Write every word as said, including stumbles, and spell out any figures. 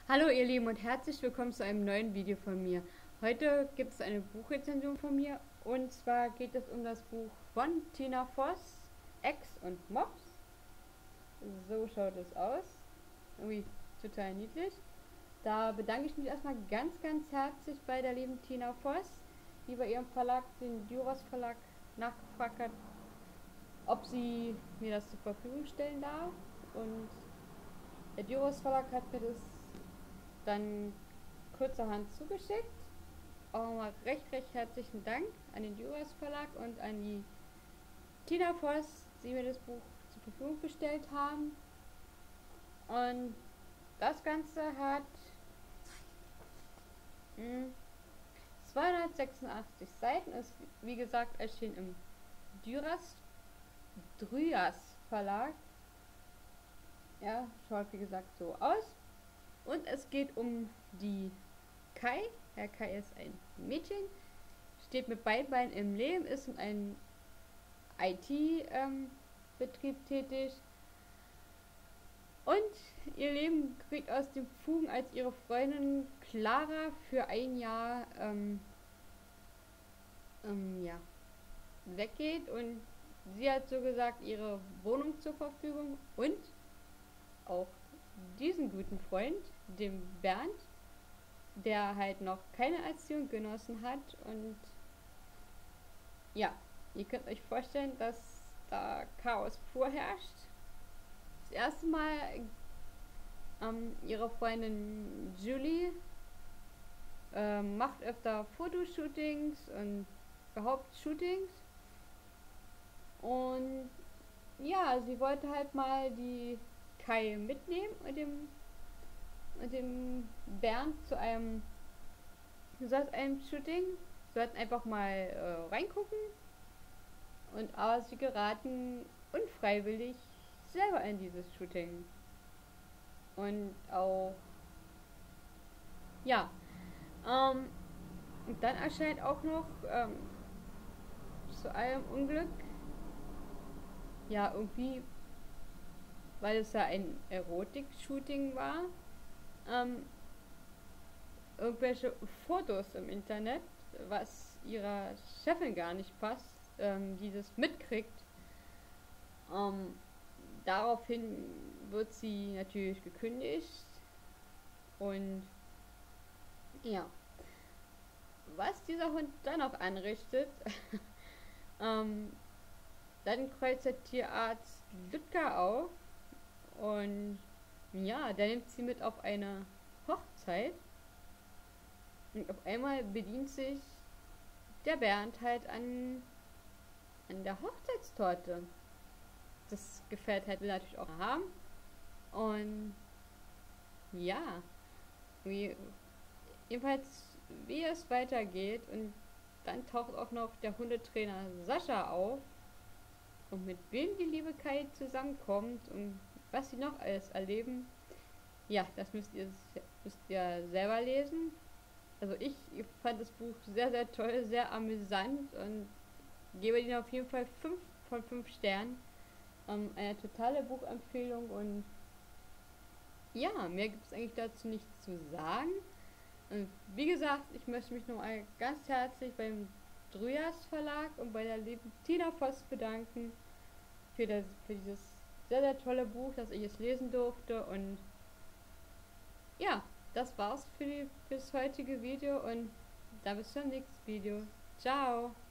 Hallo ihr Lieben und herzlich willkommen zu einem neuen Video von mir. Heute gibt es eine Buchrezension von mir und zwar geht es um das Buch von Tina Voss, Ex und Mops. So schaut es aus. Irgendwie total niedlich. Da bedanke ich mich erstmal ganz, ganz herzlich bei der lieben Tina Voss, die bei ihrem Verlag, den Duros Verlag, nachgefragt hat, ob sie mir das zur Verfügung stellen darf. Und der Duros Verlag hat mir das dann kurzerhand zugeschickt. Auch mal recht, recht herzlichen Dank an den Duras Verlag und an die Tina Voss, die mir das Buch zur Verfügung gestellt haben. Und das Ganze hat mh, zweihundertsechsundachtzig Seiten, ist wie gesagt erschienen im Duras Dryas Verlag. Ja, schaut wie gesagt so aus. Und es geht um die Kai. Herr Kai ist ein Mädchen, steht mit beiden Beinen im Leben, ist in einem I T-Betrieb ähm, tätig und ihr Leben gerät aus den Fugen, als ihre Freundin Clara für ein Jahr ähm, ähm, ja, weggeht und sie hat so gesagt ihre Wohnung zur Verfügung und auch diesen guten Freund, dem Bernd, der halt noch keine Erziehung genossen hat und ja, ihr könnt euch vorstellen, dass da Chaos vorherrscht. Das erste Mal ähm, ihre Freundin Julie äh, macht öfter Fotoshootings und überhaupt Shootings und ja, sie wollte halt mal die Kai mitnehmen und dem, und dem Bernd zu einem, zu einem Shooting. Sie sollten einfach mal äh, reingucken und aber sie geraten unfreiwillig selber in dieses Shooting. Und auch, ja, ähm, und dann erscheint auch noch ähm, zu allem Unglück, ja, irgendwie, weil es ja ein Erotik-Shooting war, ähm, irgendwelche Fotos im Internet, was ihrer Chefin gar nicht passt, ähm, die das mitkriegt. Ähm, daraufhin wird sie natürlich gekündigt und ja, was dieser Hund dann noch anrichtet, ähm, dann kreuzt der Tierarzt Ludger auf und ja, der nimmt sie mit auf eine Hochzeit und auf einmal bedient sich der Bernd halt an, an der Hochzeitstorte. Das gefällt halt will natürlich auch haben und ja, wie, jedenfalls wie es weitergeht und dann taucht auch noch der Hundetrainer Sascha auf und mit wem die liebe Kai zusammenkommt und was sie noch alles erleben, ja, das müsst ihr, müsst ihr selber lesen. Also ich fand das Buch sehr, sehr toll, sehr amüsant und gebe ihnen auf jeden Fall fünf von fünf Sternen. Ähm, eine totale Buchempfehlung und ja, mehr gibt es eigentlich dazu nichts zu sagen. Und wie gesagt, ich möchte mich nochmal ganz herzlich beim Dryas Verlag und bei der lieben Tina Voss bedanken für, das, für dieses sehr, sehr tolle Buch, dass ich es lesen durfte. Und ja, das war's für, die, für das heutige Video und dann bis zum nächsten Video. Ciao!